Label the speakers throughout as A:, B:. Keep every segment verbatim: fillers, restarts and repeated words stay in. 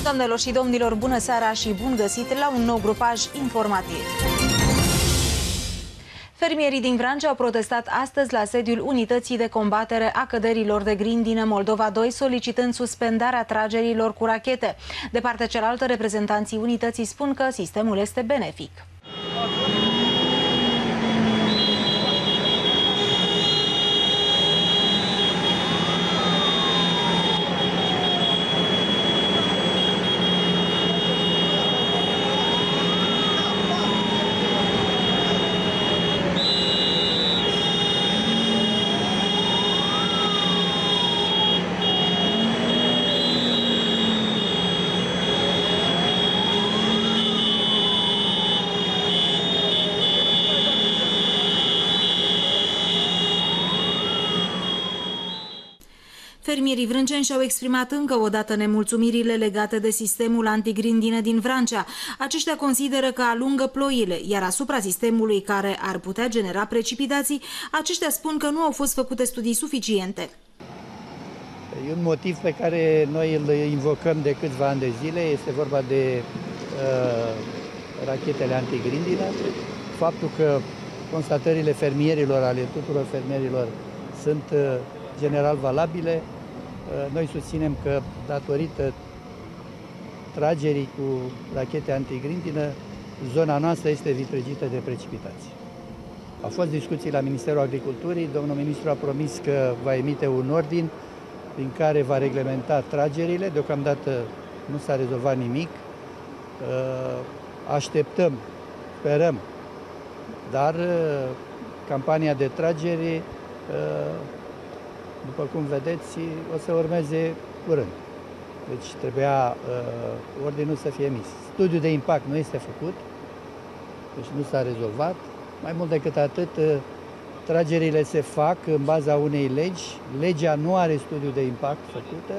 A: Doamnelor și domnilor, bună seara și bun găsit la un nou grupaj informativ. Fermierii din Vrancea au protestat astăzi la sediul Unității de Combatere a Căderilor de Grindină Moldova doi, solicitând suspendarea tragerilor cu rachete. De partea cealaltă, reprezentanții unității spun că sistemul este benefic. Fermierii vrânceni și-au exprimat încă o dată nemulțumirile legate de sistemul antigrindină din Vrancea. Aceștia consideră că alungă ploile, iar asupra sistemului care ar putea genera precipitații, aceștia spun că nu au fost făcute studii suficiente.
B: E un motiv pe care noi îl invocăm de câțiva ani de zile, este vorba de uh, rachetele antigrindină. Faptul că constatările fermierilor, ale tuturor fermierilor, sunt uh, general valabile. Noi susținem că, datorită tragerii cu rachete antigrindină, zona noastră este vitregită de precipitații. Au fost discuții la Ministerul Agriculturii, domnul ministru a promis că va emite un ordin prin care va reglementa tragerile. Deocamdată nu s-a rezolvat nimic. Așteptăm, sperăm, dar campania de trageri, după cum vedeți, o să urmeze curând. Deci trebuia uh, ordinul să fie emis. Studiul de impact nu este făcut, deci nu s-a rezolvat. Mai mult decât atât, uh, tragerile se fac în baza unei legi. Legea nu are studiu de impact făcută,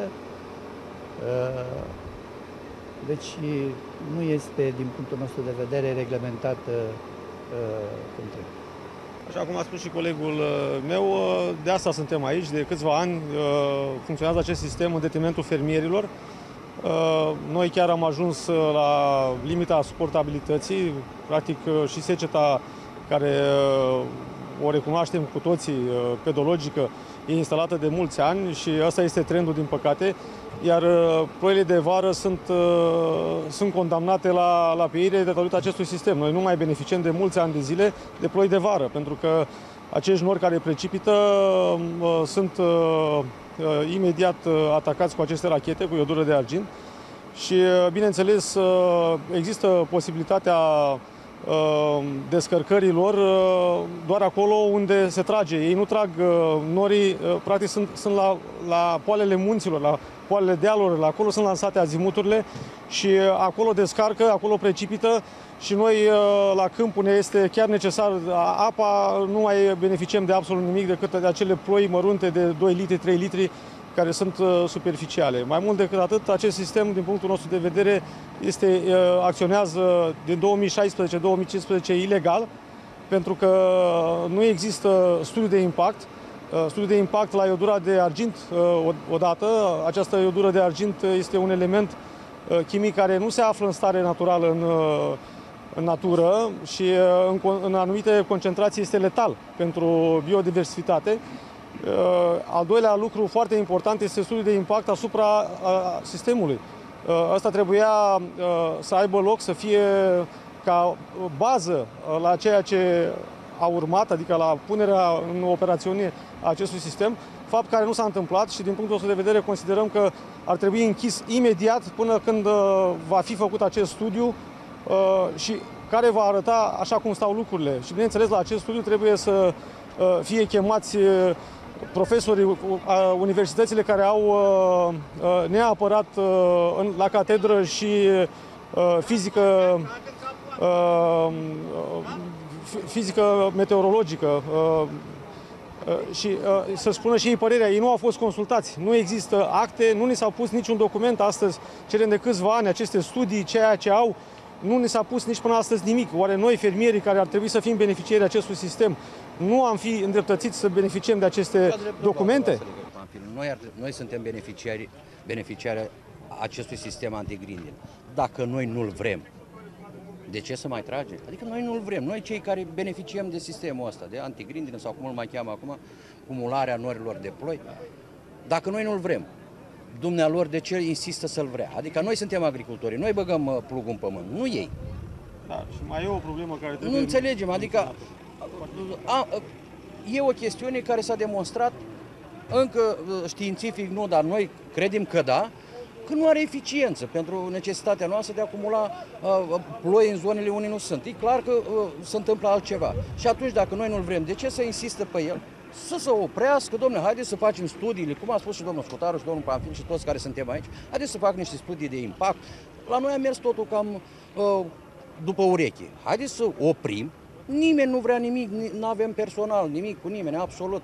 B: uh, deci nu este, din punctul nostru de vedere, reglementată uh, cum trebuie.
C: Așa cum a spus și colegul meu, de asta suntem aici, de câțiva ani funcționează acest sistem în detrimentul fermierilor. Noi chiar am ajuns la limita suportabilității, practic și seceta care o recunoaștem cu toții, pedologică, e instalată de mulți ani și ăsta este trendul, din păcate, iar ploile de vară sunt, sunt condamnate la, la pieire datorită acestui sistem. Noi nu mai beneficiem de mulți ani de zile de ploi de vară, pentru că acești nori care precipită sunt imediat atacați cu aceste rachete, cu iodură de argint și, bineînțeles, există posibilitatea descărcărilor doar acolo unde se trage. Ei nu trag norii, practic sunt, sunt la, la poalele munților, la poalele dealurilor, la acolo sunt lansate azimuturile și acolo descarcă, acolo precipită și noi la câmp unde este chiar necesar apa, nu mai beneficiem de absolut nimic decât de acele ploi mărunte de doi litri, trei litri care sunt superficiale. Mai mult decât atât, acest sistem, din punctul nostru de vedere, este, acționează din două mii șaisprezece două mii cincisprezece ilegal, pentru că nu există studiu de impact. Studiul de impact la iodura de argint, odată, această iodură de argint este un element chimic care nu se află în stare naturală în, în natură și în, în anumite concentrații este letal pentru biodiversitate. Al doilea lucru foarte important este studiul de impact asupra sistemului. Asta trebuia să aibă loc, să fie ca bază la ceea ce a urmat, adică la punerea în operațiune a acestui sistem, fapt care nu s-a întâmplat și din punctul nostru de vedere considerăm că ar trebui închis imediat până când va fi făcut acest studiu și care va arăta așa cum stau lucrurile. Și bineînțeles, la acest studiu trebuie să fie chemați profesorii, universitățile care au neapărat la catedră și fizică, fizică meteorologică și să spună și ei părerea. Ei nu au fost consultați, nu există acte, nu ni s-au pus niciun document astăzi, cerem de câțiva ani aceste studii, ceea ce au, nu ni s-a pus nici până astăzi nimic. Oare noi, fermierii care ar trebui să fim beneficiari acestui sistem, nu am fi îndreptățiți să beneficiem de aceste documente?
D: Noi, ar, noi suntem beneficiari, beneficiari acestui sistem antigrindin. Dacă noi nu-l vrem, de ce să mai trage? Adică noi nu-l vrem. Noi cei care beneficiem de sistemul ăsta, de antigrindin sau cum îl mai cheamă acum, cumularea norilor de ploi, dacă noi nu-l vrem, dumnealor de ce insistă să-l vrea? Adică noi suntem agricultorii, noi băgăm plugul în pământ, nu ei.
C: Da, și mai e o problemă care trebuie...
D: Nu înțelegem, adică a, e o chestiune care s-a demonstrat, încă științific nu, dar noi credem că da, că nu are eficiență pentru necesitatea noastră de a acumula uh, ploi în zonele unde nu sunt. E clar că uh, se întâmplă altceva. Și atunci, dacă noi nu-l vrem, de ce să insistă pe el? Să se oprească, domnule, haideți să facem studiile, cum a spus și domnul Scutaru și domnul Panfil și toți care suntem aici, haideți să facă niște studii de impact. La noi a mers totul cam uh, după ureche. Haideți să oprim, nimeni nu vrea nimic, nu avem personal, nimic cu nimeni, absolut.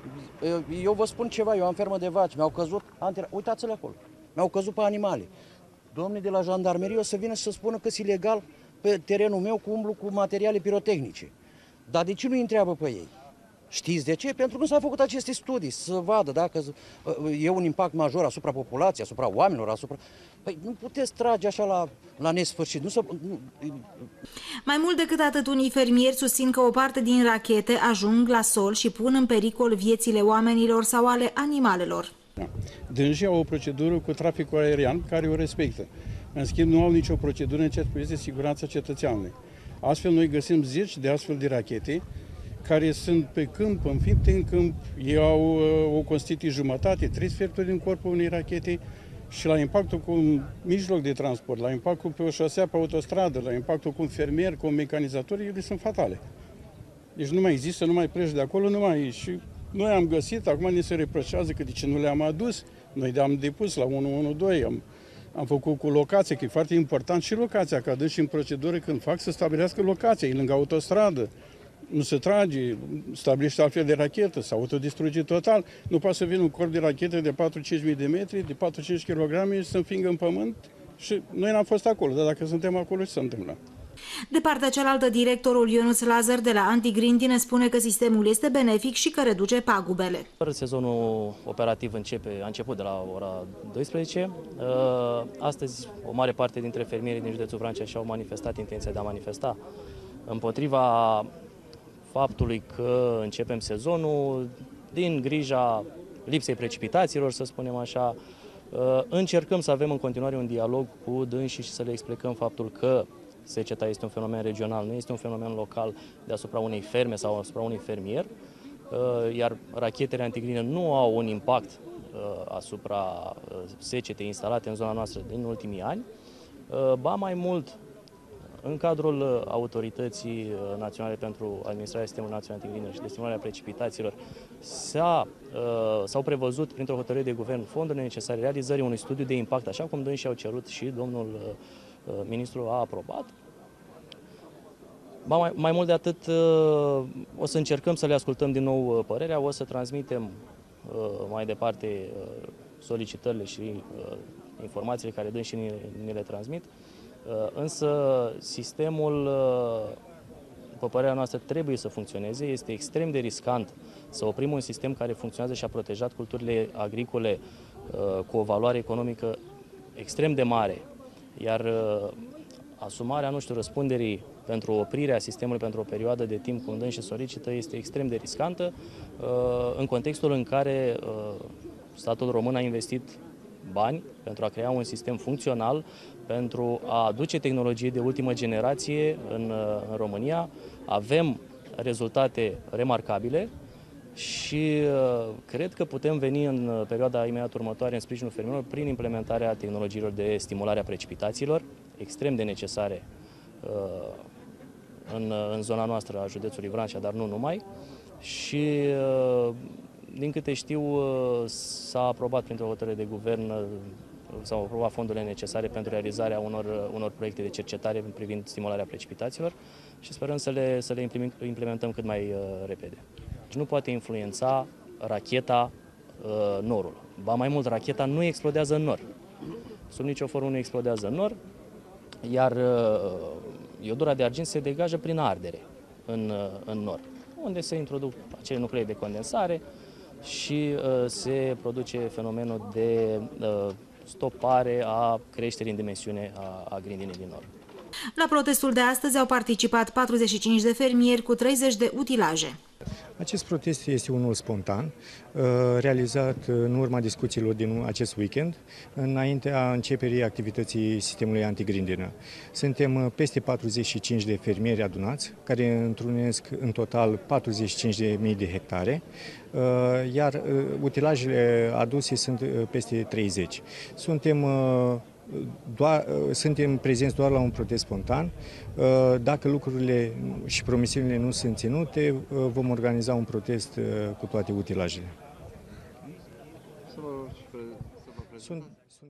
D: Eu vă spun ceva, eu am fermă de vaci, mi-au căzut, uitați-le acolo, mi-au căzut pe animale. Domnii de la jandarmerie o să vină să spună că sunt ilegal pe terenul meu cu umblu cu materiale pirotehnice. Dar de ce nu-i întreabă pe ei? Știți de ce? Pentru că nu s-au făcut aceste studii, să vadă dacă e un impact major asupra populației, asupra oamenilor, asupra... Păi nu puteți trage așa la, la nesfârșit. Nu să... nu...
A: Mai mult decât atât, unii fermieri susțin că o parte din rachete ajung la sol și pun în pericol viețile oamenilor sau ale animalelor.
E: Dânsii au o procedură cu traficul aerian care o respectă. În schimb, nu au nicio procedură în ceea ce privește siguranța cetățeanului. Astfel, noi găsim zeci de astfel de rachete care sunt pe câmp, înfipte în câmp, ei au o constituie jumătate, trei sferturi din corpul unei rachete și la impactul cu un mijloc de transport, la impactul pe o șosea, pe autostradă, la impactul cu un fermier, cu un mecanizator, ele sunt fatale. Deci nu mai există, nu mai pleci de acolo, nu mai... Și noi am găsit, acum ne se reproșează că de ce nu le-am adus, noi le-am depus la unu unu doi, am, am făcut cu locație, că e foarte important și locația, că adânc și în procedură când fac să stabilească locația, e lângă autostradă. Nu se trage, stabilește altfel de rachetă, se autodistruge total. Nu poate să vină un corp de rachetă de patru-cinci mii de metri, de patru-cinci kilograme și să înfingă în pământ. Și noi n-am fost acolo, dar dacă suntem acolo, ce se întâmplă?
A: De partea cealaltă, directorul Ionuț Lazar de la Antigrindine spune că sistemul este benefic și că reduce pagubele.
F: Sezonul operativ începe, a început de la ora douăsprezece. Astăzi, o mare parte dintre fermierii din județul Vrancea și-au manifestat intenția de a manifesta împotriva faptului că începem sezonul din grija lipsei precipitațiilor, să spunem așa. Încercăm să avem în continuare un dialog cu dânsii și să le explicăm faptul că seceta este un fenomen regional, nu este un fenomen local deasupra unei ferme sau asupra unui fermier, iar rachetele antigrindine nu au un impact asupra secetei instalate în zona noastră din ultimii ani. Ba mai mult, în cadrul Autorității Naționale pentru Administrarea Sistemului Național Antigrindin și de Stimularea Precipitațiilor s-au prevăzut printr-o hotărâre de guvern fondurile necesare realizării unui studiu de impact, așa cum dânsii au cerut și domnul ministru a aprobat. Mai, mai mult de atât, o să încercăm să le ascultăm din nou părerea, o să transmitem mai departe solicitările și informațiile care dânsii ni le transmit. Însă sistemul, după părerea noastră, trebuie să funcționeze. Este extrem de riscant să oprim un sistem care funcționează și a protejat culturile agricole cu o valoare economică extrem de mare. Iar asumarea, nu știu, răspunderii pentru oprirea sistemului pentru o perioadă de timp când dânsii solicită este extrem de riscantă în contextul în care statul român a investit bani pentru a crea un sistem funcțional, pentru a aduce tehnologie de ultimă generație în, în România. Avem rezultate remarcabile și uh, cred că putem veni în perioada imediat următoare în sprijinul fermierilor prin implementarea tehnologiilor de stimulare a precipitațiilor, extrem de necesare uh, în, în zona noastră a județului Vrancea, dar nu numai. Și uh, din câte știu, s-a aprobat printr-o hotărâre de guvern, s-au aprobat fondurile necesare pentru realizarea unor, unor proiecte de cercetare privind stimularea precipitațiilor și sperăm să le, să le implementăm cât mai uh, repede. Nu poate influența racheta uh, norul. Ba mai mult, racheta nu explodează în nor. Sub nicio formă nu explodează în nor, iar uh, iodura de argint se degajă prin ardere în, uh, în nor, unde se introduc acele nuclee de condensare și uh, se produce fenomenul de uh, stopare a creșterii în dimensiune a, a grindinei din nord.
A: La protestul de astăzi au participat patruzeci și cinci de fermieri cu treizeci de utilaje.
G: Acest protest este unul spontan, realizat în urma discuțiilor din acest weekend, înaintea începerii activității sistemului antigrindină. Suntem peste patruzeci și cinci de fermieri adunați, care întrunesc în total patruzeci și cinci de mii de hectare, iar utilajele aduse sunt peste treizeci. Suntem Doar, suntem prezenți doar la un protest spontan. Dacă lucrurile și promisiunile nu sunt ținute, vom organiza un protest cu toate utilajele. Sunt